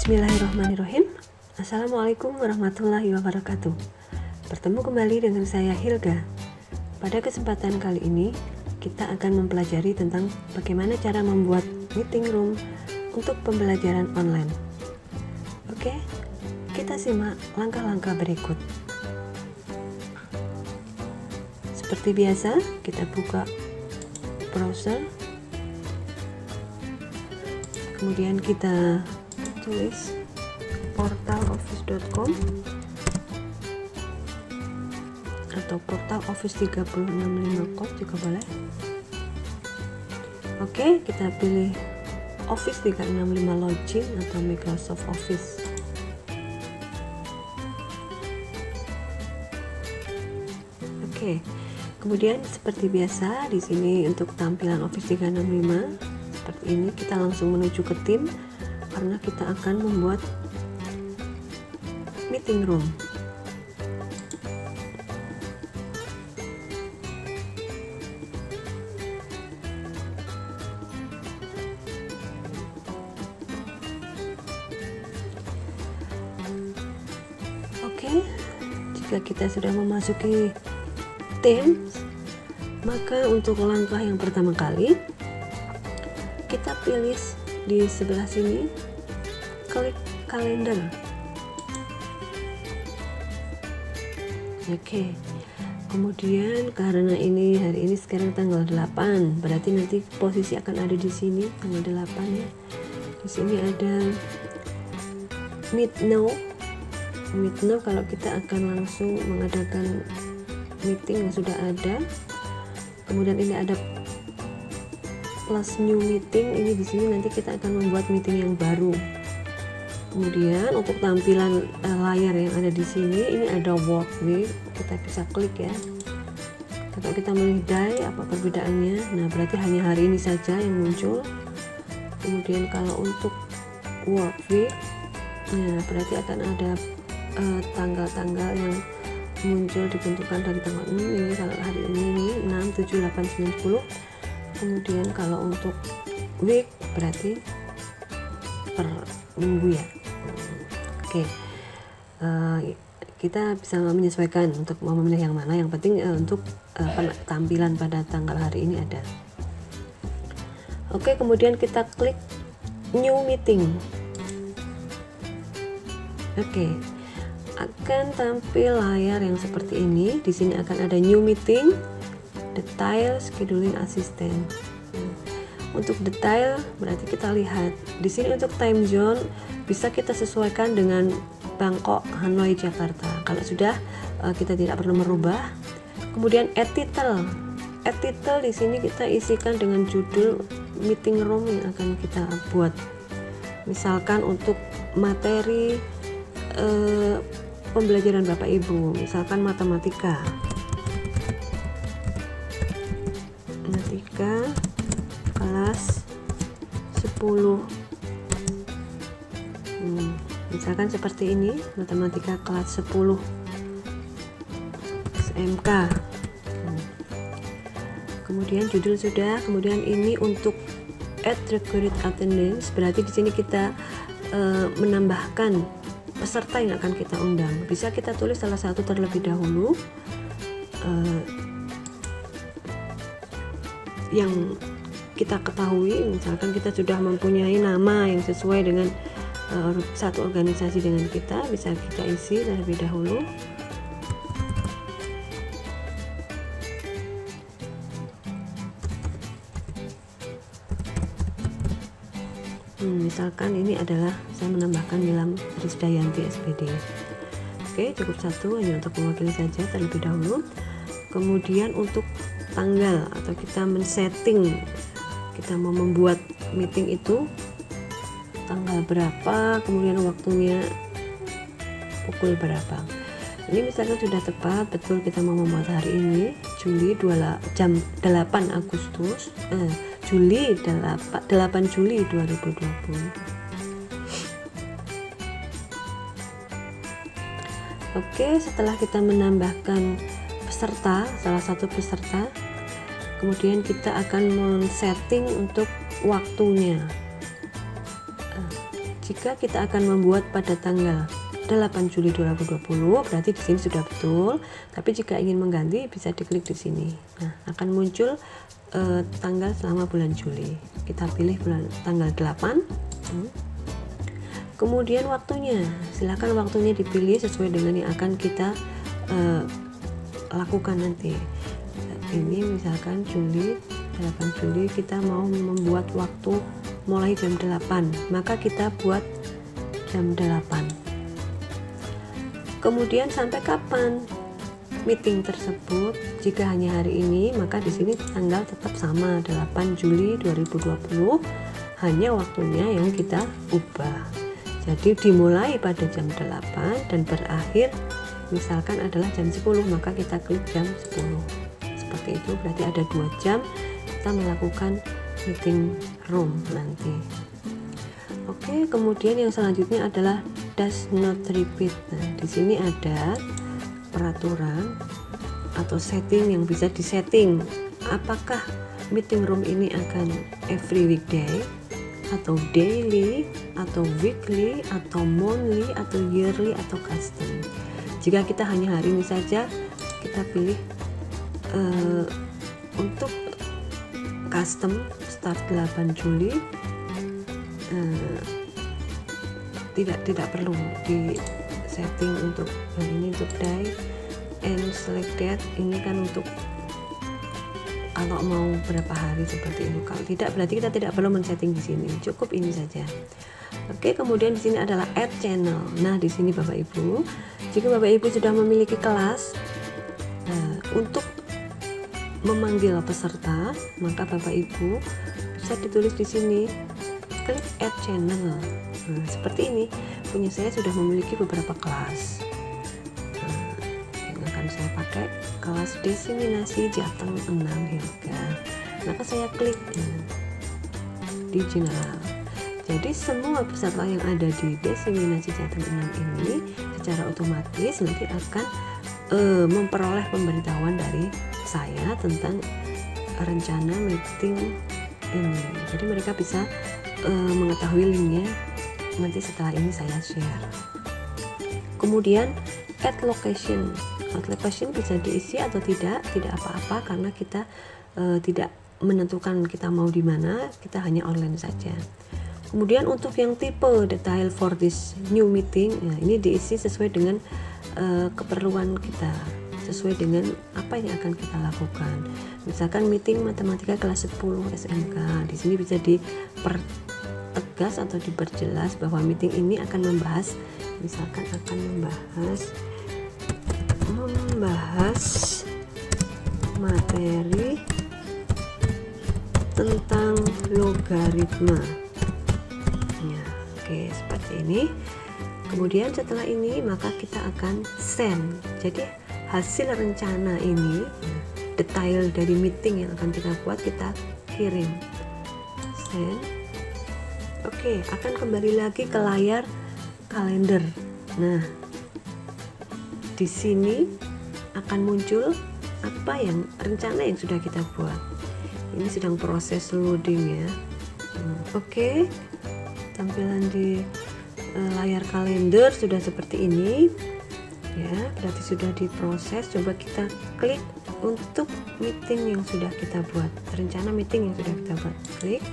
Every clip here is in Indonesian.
Bismillahirrahmanirrahim. Assalamualaikum warahmatullahi wabarakatuh. Bertemu kembali dengan saya Hilda. Pada kesempatan kali ini kita akan mempelajari tentang bagaimana cara membuat meeting room untuk pembelajaran online. Oke, kita simak langkah-langkah berikut. Seperti biasa, kita buka browser, kemudian kita tulis portaloffice.com atau portal office 365 juga boleh. Oke, kita pilih Office 365 Login atau Microsoft Office. Oke, kemudian seperti biasa di sini untuk tampilan Office 365 seperti ini, kita langsung menuju ke tim karena kita akan membuat meeting room. Oke, jika kita sudah memasuki Teams, maka untuk langkah yang pertama kali kita pilih di sebelah sini, klik kalender. Oke, kemudian karena ini hari ini sekarang tanggal 8, berarti nanti posisi akan ada di sini tanggal 8 ya. Di sini ada Meet Now kalau kita akan langsung mengadakan meeting yang sudah ada. Kemudian ini ada plus new meeting, ini di sini nanti kita akan membuat meeting yang baru. Kemudian untuk tampilan layar yang ada di sini, ini ada work week, kita bisa klik ya. Kalau kita milih day, apa perbedaannya? Nah, berarti hanya hari ini saja yang muncul. Kemudian kalau untuk work week, nah berarti akan ada tanggal-tanggal yang muncul ditentukan dari tanggal 6, ini kalau hari ini 6, 7, 8, 9, 10. Kemudian kalau untuk week berarti per minggu ya. Oke, kita bisa menyesuaikan untuk mau memilih yang mana. Yang penting untuk tampilan pada tanggal hari ini ada. Oke, kemudian kita klik new meeting. Oke, akan tampil layar yang seperti ini. Di sini akan ada new meeting, detail, scheduling assistant. Untuk detail berarti kita lihat di sini untuk time zone bisa kita sesuaikan dengan Bangkok, Hanoi, Jakarta. Kalau sudah kita tidak perlu merubah. Kemudian add title di sini kita isikan dengan judul meeting room yang akan kita buat. Misalkan untuk materi pembelajaran Bapak Ibu, misalkan matematika kelas 10, misalkan seperti ini, matematika kelas 10 SMK. Kemudian judul sudah, kemudian ini untuk add recorded attendance, berarti di sini kita menambahkan peserta yang akan kita undang. Bisa kita tulis salah satu terlebih dahulu yang kita ketahui, misalkan kita sudah mempunyai nama yang sesuai dengan satu organisasi dengan kita, bisa kita isi terlebih dahulu. Misalkan ini adalah saya menambahkan Nilam Risdayanti SPD. Oke, cukup satu hanya untuk mewakili saja terlebih dahulu. Kemudian untuk tanggal atau kita men-setting, kita mau membuat meeting itu tanggal berapa, kemudian waktunya pukul berapa. Ini misalkan sudah tepat betul kita mau membuat hari ini jam 8 Agustus Juli 8 Juli 2020. Oke, setelah kita menambahkan peserta, salah satu peserta, kemudian kita akan men-setting untuk waktunya. jika kita akan membuat pada tanggal 8 Juli 2020, berarti di sini sudah betul. Tapi jika ingin mengganti, bisa diklik di sini. Nah, akan muncul tanggal selama bulan Juli. Kita pilih tanggal 8. Kemudian waktunya, silakan waktunya dipilih sesuai dengan yang akan kita lakukan nanti. Ini misalkan 8 Juli kita mau membuat waktu mulai jam 8, maka kita buat jam 8. Kemudian sampai kapan meeting tersebut? Jika hanya hari ini, maka di sini tanggal tetap sama, 8 Juli 2020, hanya waktunya yang kita ubah. Jadi dimulai pada jam 8 dan berakhir misalkan adalah jam 10, maka kita klik jam 10. Seperti itu, berarti ada 2 jam kita melakukan meeting room nanti. Oke, kemudian yang selanjutnya adalah does not repeat. Nah, di sini ada peraturan atau setting yang bisa disetting. Apakah meeting room ini akan every weekday, atau daily, atau weekly, atau monthly, atau yearly, atau custom. Jika kita hanya hari ini saja, kita pilih untuk custom start 8 Juli. Tidak perlu di setting untuk ini untuk day and select that. Ini kan untuk kalau mau berapa hari seperti ini. Kalau tidak, berarti kita tidak perlu men-setting di sini. Cukup ini saja. Oke, kemudian di sini adalah add channel. Nah, di sini Bapak Ibu, jika Bapak Ibu sudah memiliki kelas untuk memanggil peserta, maka Bapak Ibu bisa ditulis di sini, klik add channel. Nah, seperti ini. Punya saya sudah memiliki beberapa kelas. Yang akan saya pakai kelas diseminasi Jateng 6 Hilga. Maka saya klik di general. Jadi semua peserta yang ada di diseminasi Jateng 6 ini secara otomatis nanti akan memperoleh pemberitahuan dari saya tentang rencana meeting ini. Jadi mereka bisa mengetahui linknya nanti setelah ini saya share. Kemudian add location. Add location bisa diisi atau tidak apa-apa karena kita tidak menentukan kita mau di mana, kita hanya online saja. Kemudian untuk yang tipe detail for this new meeting, ya, ini diisi sesuai dengan keperluan kita, sesuai dengan apa yang akan kita lakukan. Misalkan meeting matematika kelas 10 SMK, di sini bisa dipertegas atau diperjelas bahwa meeting ini akan membahas, misalkan akan membahas materi tentang logaritma. Ya, oke, seperti ini. Kemudian setelah ini maka kita akan send. Jadi hasil rencana ini, detail dari meeting yang akan kita buat, kita kirim. Send. Oke, akan kembali lagi ke layar kalender. Nah, di sini akan muncul apa yang rencana yang sudah kita buat. Ini sedang proses loading ya. Oke, tampilan di layar kalender sudah seperti ini ya, berarti sudah diproses. Coba kita klik untuk meeting yang sudah kita buat, rencana meeting yang sudah kita buat, klik.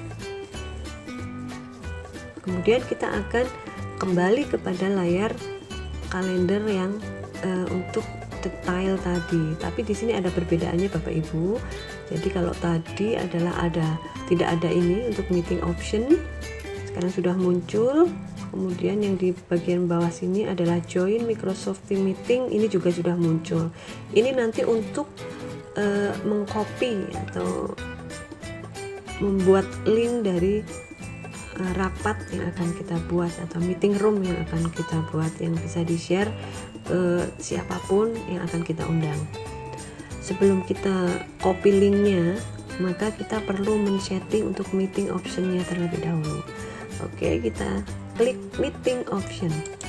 Kemudian kita akan kembali kepada layar kalender yang untuk detail tadi, tapi di sini ada perbedaannya Bapak Ibu. Jadi kalau tadi adalah tidak ada ini untuk meeting option, sekarang sudah muncul. Kemudian yang di bagian bawah sini adalah join Microsoft Teams Meeting, ini juga sudah muncul. Ini nanti untuk mengcopy atau membuat link dari rapat yang akan kita buat atau meeting room yang akan kita buat, yang bisa di-share siapapun yang akan kita undang. Sebelum kita copy linknya, maka kita perlu men-setting untuk meeting optionnya terlebih dahulu. Oke, kita klik meeting option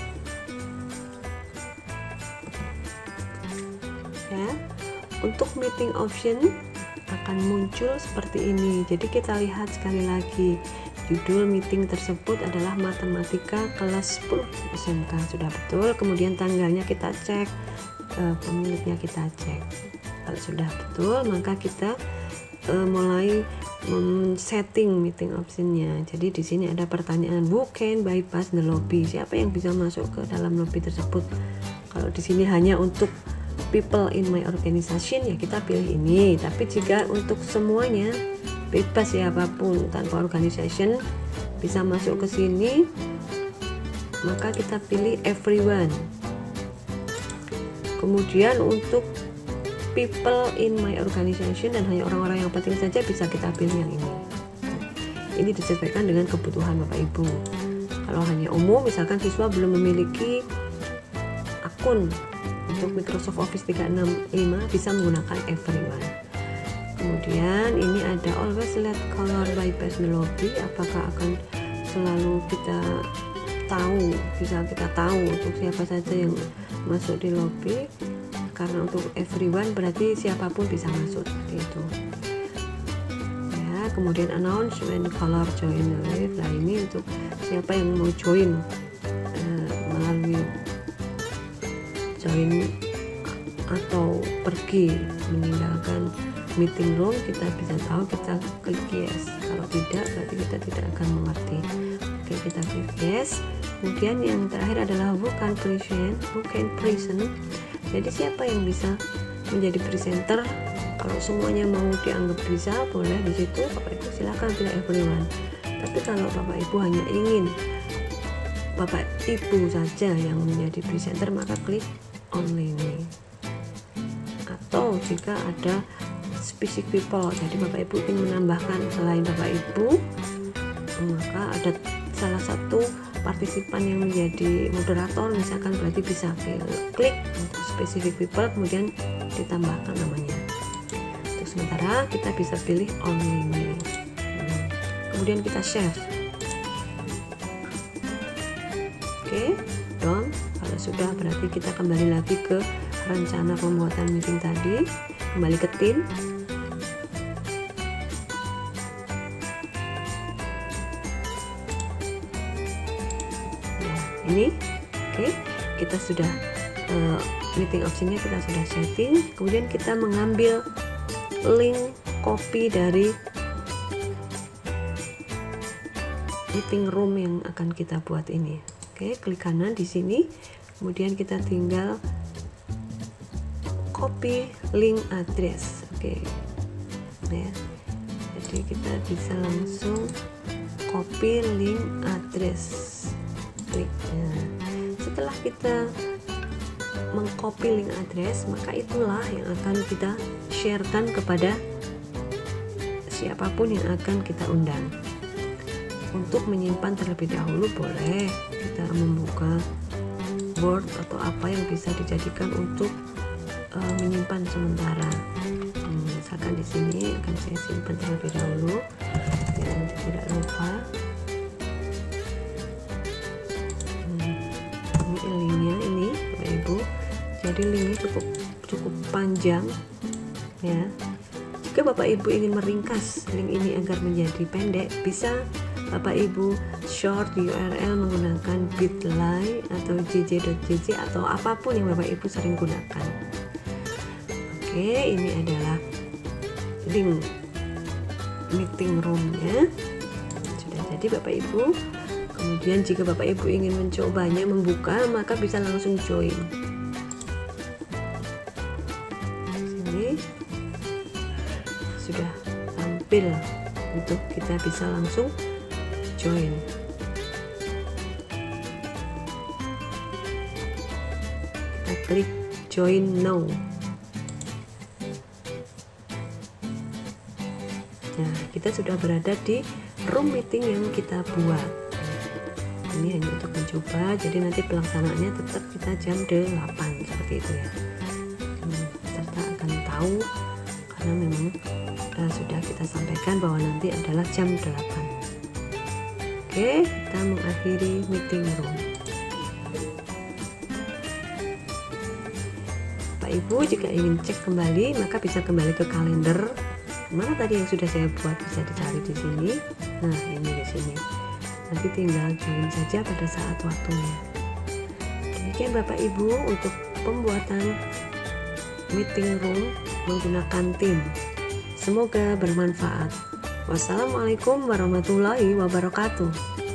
ya. Untuk meeting option akan muncul seperti ini. Jadi kita lihat sekali lagi, judul meeting tersebut adalah matematika kelas 10 SMK. Sudah betul. Kemudian tanggalnya kita cek, pemiliknya kita cek. Kalau sudah betul, maka kita mulai setting meeting optionnya. Jadi di sini ada pertanyaan, who can bypass the lobby? Siapa yang bisa masuk ke dalam lobby tersebut? Kalau di sini hanya untuk people in my organization, ya kita pilih ini. Tapi jika untuk semuanya, bebas siapapun tanpa organization bisa masuk ke sini, maka kita pilih everyone. Kemudian untuk people in my organization dan hanya orang-orang yang penting saja bisa kita pilih yang ini. Ini disesuaikan dengan kebutuhan Bapak Ibu. Kalau hanya umum, misalkan siswa belum memiliki akun untuk Microsoft Office 365, bisa menggunakan everyone. Kemudian ini ada always let color bypass the lobby. Apakah akan selalu kita tahu, bisa kita tahu untuk siapa saja yang masuk di lobby? Karena untuk everyone berarti siapapun bisa masuk, seperti itu ya. Kemudian announce when color join the live. Nah, ini untuk siapa yang mau join melalui join atau pergi meninggalkan meeting room, kita bisa tahu, kita klik yes. Kalau tidak, berarti kita tidak akan mengerti. Oke, kita klik yes. Kemudian yang terakhir adalah who can present. Jadi siapa yang bisa menjadi presenter? Kalau semuanya mau dianggap bisa, boleh di situ Bapak Ibu silakan pilih everyone. Tapi kalau Bapak Ibu hanya ingin Bapak Ibu saja yang menjadi presenter, maka klik only ini. Atau jika ada specific people, jadi Bapak Ibu ingin menambahkan selain Bapak Ibu, maka ada salah satu partisipan yang menjadi moderator misalkan, berarti bisa klik untuk specific people kemudian ditambahkan namanya. Untuk sementara kita bisa pilih only me. Kemudian kita save. Oke, done. Kalau sudah, berarti kita kembali lagi ke rencana pembuatan meeting tadi, kembali ke tim. Ini oke, kita sudah meeting optionnya kita sudah setting. Kemudian kita mengambil link copy dari meeting room yang akan kita buat ini. Oke, klik kanan di sini, kemudian kita tinggal copy link address. Oke ya, jadi kita bisa langsung copy link address. Setelah kita mengcopy link address, maka itulah yang akan kita sharekan kepada siapapun yang akan kita undang. Untuk menyimpan terlebih dahulu, boleh kita membuka Word atau apa yang bisa dijadikan untuk menyimpan sementara. Misalkan di sini akan saya simpan terlebih dahulu biar tidak lupa. Linknya ini Bapak Ibu, jadi linknya cukup panjang ya. Jika Bapak Ibu ingin meringkas link ini agar menjadi pendek, bisa Bapak Ibu short URL menggunakan bit.ly atau jj.jj atau apapun yang Bapak Ibu sering gunakan. Oke, ini adalah link meeting roomnya sudah jadi Bapak Ibu. Kemudian jika Bapak Ibu ingin mencobanya membuka, maka bisa langsung join. Sini sudah tampil untuk kita bisa langsung join. Kita klik join now. Nah, kita sudah berada di room meeting yang kita buat. Ini hanya untuk mencoba, jadi nanti pelaksanaannya tetap kita jam 8 seperti itu ya. Peserta akan tahu karena memang sudah kita sampaikan bahwa nanti adalah jam 8. Oke, kita mengakhiri meeting room. Pak Ibu jika ingin cek kembali, maka bisa kembali ke kalender. Mana tadi yang sudah saya buat, bisa dicari di sini. Nah, ini di sini. Nanti tinggal join saja pada saat waktunya. Demikian Bapak Ibu untuk pembuatan meeting room menggunakan tim. Semoga bermanfaat. Wassalamualaikum warahmatullahi wabarakatuh.